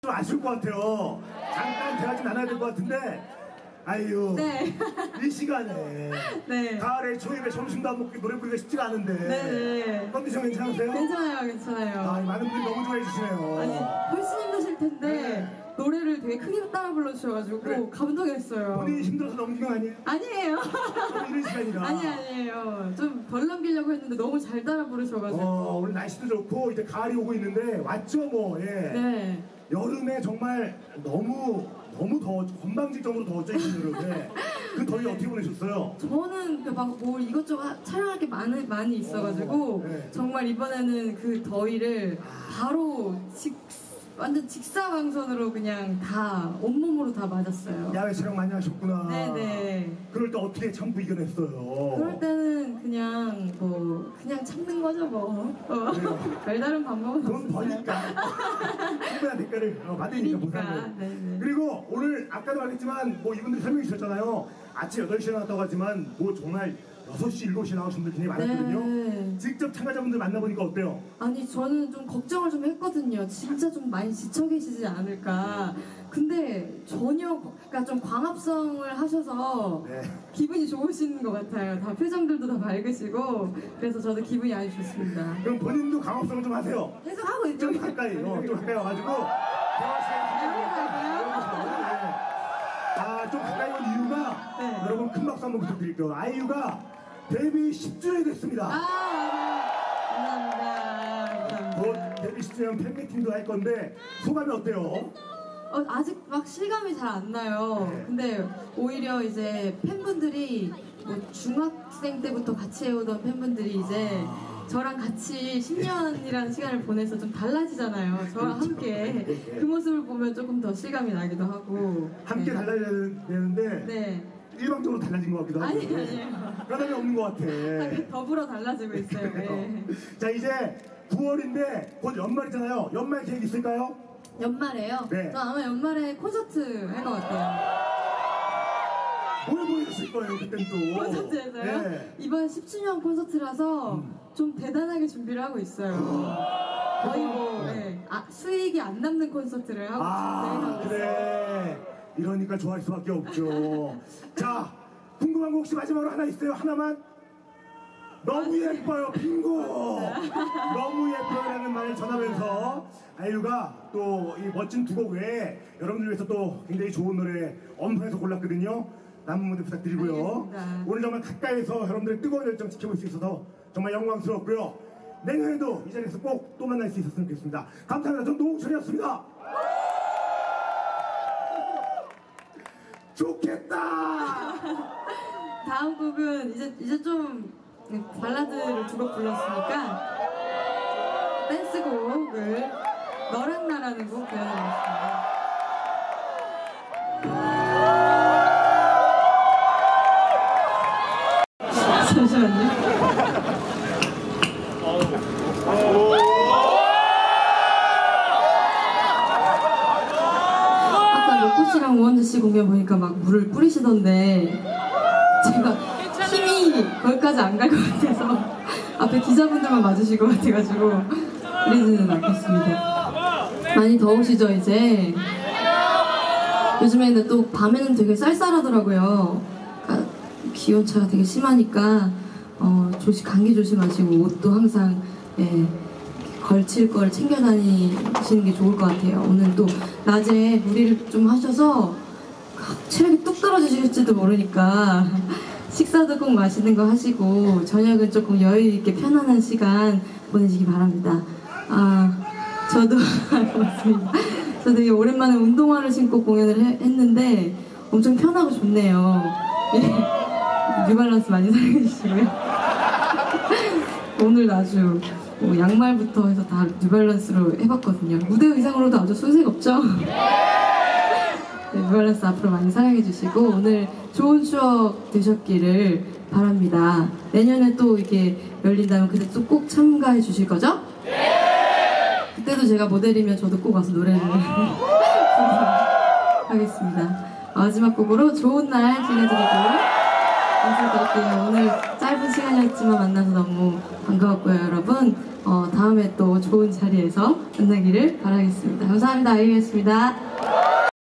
좀 아쉬울 것 같아요. 잠깐 대화 좀 나눠야 될 것 같은데 아유 네. 이 시간에 네. 가을에 초입에 점심도 안 먹고 노래 부르기가 쉽지가 않은데 네. 컨디션 괜찮으세요? 괜찮아요, 괜찮아요. 아, 많은 분들이 너무 좋아해 주시네요. 아니, 훨씬 힘드실 텐데 네. 노래를 되게 크게 따라 불러주셔가지고 그래. 감동했어요. 본인이 힘들어서 넘긴 거 아니에요? 아니에요. 이런 시간이라. 아니에요. 좀 덜 남기려고 했는데 너무 잘 따라 부르셔가지고. 오늘 날씨도 좋고 이제 가을이 오고 있는데 왔죠 뭐. 예. 네. 여름에 정말 너무 더워 건방지경으로 더웠죠 여름에. 그 더위 어떻게 보내셨어요? 저는 막 이것저것 촬영할 게 많이 있어가지고 네. 정말 이번에는 그 더위를 바로 완전 직사광선으로 그냥 다 온몸으로 다 맞았어요. 야외 촬영 많이 하셨구나. 네네. 그럴 때 어떻게 참고 이겨냈어요? 그럴 때는 그냥 참는 거죠 뭐. 별다른 방법은 돈 없어요. 버니까 충분한 대가를 받으니까 보상을. 네네. 그리고 오늘 아까도 말했지만 뭐 이분들 설명해 주셨잖아요. 아침 8시에 나왔다고 하지만 뭐 정말 6시, 7시에 나오신 분들 굉장히 많았거든요. 네. 직접 참가자분들 만나보니까 어때요? 아니 저는 좀 걱정을 좀 했거든요. 진짜 좀 많이 지쳐 계시지 않을까. 근데 전혀 그러니까 좀 광합성을 하셔서 네. 기분이 좋으신 것 같아요. 다 표정들도 다 밝으시고 그래서 저도 기분이 아주 좋습니다. 그럼 본인도 강압성을 좀 하세요. 계속 하고 있죠. 좀 가까이, 좀 가까이 와가지고 대화 시간이 좀 가까이 온 이유가 네. 여러분 큰 박수 한번 부탁드릴게요. 아이유가 데뷔 10주년이 됐습니다. 감사합니다. 곧 데뷔 10주년 팬미팅도 할 건데 소감이 어때요? 아직 막 실감이 잘 안 나요. 네. 근데 오히려 이제 팬분들이 뭐 중학생 때부터 같이 해오던 팬분들이 이제 저랑 같이 10년이라는 시간을 보내서 좀 달라지잖아요. 저랑 그렇죠. 함께 네. 그 모습을 보면 조금 더 실감이 나기도 하고. 함께 네. 달라져야 되는데 네. 일방적으로 달라진 것 같기도 하고 아니에요. 변함이 없는 것 같아. 더불어 달라지고 있어요. 네. 자 이제 9월인데 곧 연말이잖아요. 연말 계획 있을까요? 연말에요? 네. 저 아마 연말에 콘서트 할 것 같아요. 뭘 보여주실 거예요 그땐 또? 콘서트에서요? 네. 이번 10주년 콘서트라서 좀 대단하게 준비를 하고 있어요. 거의 수익이 안 남는 콘서트를 하고 계획하고 있어요. 그래. 이러니까 좋아할 수밖에 없죠. 자, 궁금한 거 혹시 마지막으로 하나 있어요? 하나만? 너무 예뻐요, 빙고! 너무 예뻐요라는 말을 전하면서 아이유가 또 이 멋진 두 곡 외에 여러분들 위해서 또 굉장히 좋은 노래 엄선해서 골랐거든요. 남은 무대 부탁드리고요. 알겠습니다. 오늘 정말 가까이서 여러분들의 뜨거운 열정 지켜볼 수 있어서 정말 영광스럽고요. 내년에도 이 자리에서 꼭 또 만날 수 있었으면 좋겠습니다. 감사합니다. 전 노홍철이었습니다. 좋겠다. 다음 곡은 이제 좀 발라드를 두 곡 불렀으니까 댄스곡을 너랑 나라는 곡 배워드리겠습니다. 잠시만요. 아까 로꼬씨랑 우원재씨 공연 보니까 막 물을 뿌리시던데 제가 힘이 거기까지 안 갈 것 같아서 앞에 기자분들만 맞으실 것 같아가지고 그러지는 않겠습니다. 많이 더우시죠 이제? 요즘에는 또 밤에는 되게 쌀쌀하더라고요. 그러니까 기온차가 되게 심하니까 감기 조심하시고 옷도 항상 걸칠 걸 챙겨 다니시는 게 좋을 것 같아요. 오늘 또 낮에 무리를 좀 하셔서 체력이 뚝 떨어지실지도 모르니까 식사도 꼭 맛있는 거 하시고 저녁은 조금 여유 있게 편안한 시간 보내시기 바랍니다. 저도 고맙습니다. 저 되게 오랜만에 운동화를 신고 공연을 했는데 엄청 편하고 좋네요. 뉴발란스 많이 사랑해 주시고요. 오늘 아주 양말부터 해서 다 뉴발란스로 해봤거든요. 무대 의상으로도 아주 손색없죠? 네, 뉴발란스 앞으로 많이 사랑해 주시고 오늘 좋은 추억 되셨기를 바랍니다. 내년에 또 이게 열린다면 그때 또 꼭 참가해 주실 거죠? 그때도 제가 모델이면 저도 꼭 와서 노래를 하겠습니다. 마지막 곡으로 좋은 날 들려드리고 인사드릴게요. 오늘 짧은 시간이었지만 만나서 너무 반가웠고요, 여러분. 다음에 또 좋은 자리에서 만나기를 바라겠습니다. 감사합니다. 아이유였습니다.